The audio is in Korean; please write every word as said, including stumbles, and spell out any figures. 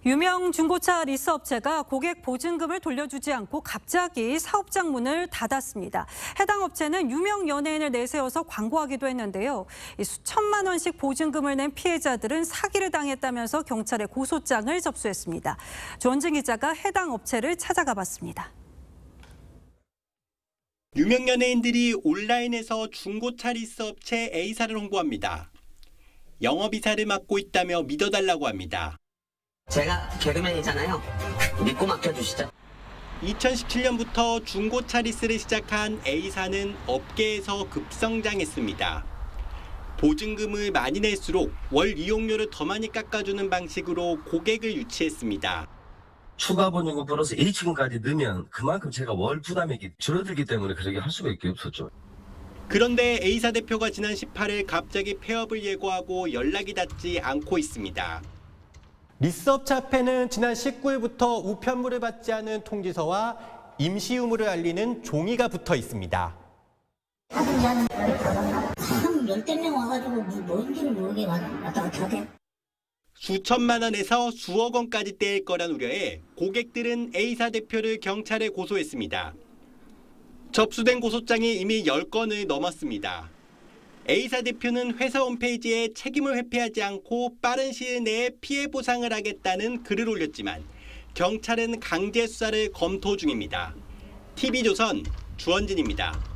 유명 중고차 리스 업체가 고객 보증금을 돌려주지 않고 갑자기 사업장 문을 닫았습니다. 해당 업체는 유명 연예인을 내세워서 광고하기도 했는데요. 수천만 원씩 보증금을 낸 피해자들은 사기를 당했다면서 경찰에 고소장을 접수했습니다. 조원진 기자가 해당 업체를 찾아가 봤습니다. 유명 연예인들이 온라인에서 중고차 리스 업체 A사를 홍보합니다. 영업이사를 맡고 있다며 믿어달라고 합니다. 제가 개그맨이잖아요. 믿고 맡겨주시죠. 이천십칠 년부터 중고차 리스를 시작한 A사는 업계에서 급성장했습니다. 보증금을 많이 낼수록 월 이용료를 더 많이 깎아주는 방식으로 고객을 유치했습니다. 추가 보증금 플러스 H금까지 넣으면 그만큼 제가 월 부담액이 줄어들기 때문에 그렇게 할 수밖에 없었죠. 그런데 A사 대표가 지난 십팔 일 갑자기 폐업을 예고하고 연락이 닿지 않고 있습니다. 리스업체 앞에는 지난 십구 일부터 우편물을 받지 않은 통지서와 임시 유무를 알리는 종이가 붙어 있습니다. 한 열댓 명 와가지고 뭔지를 모르게 왔다 갔다 하대. 수천만 원에서 수억 원까지 떼일 거란 우려에 고객들은 A사 대표를 경찰에 고소했습니다. 접수된 고소장이 이미 열 건을 넘었습니다. A사 대표는 회사 홈페이지에 책임을 회피하지 않고 빠른 시일 내에 피해 보상을 하겠다는 글을 올렸지만 경찰은 강제 수사를 검토 중입니다. 티비조선 주원진입니다.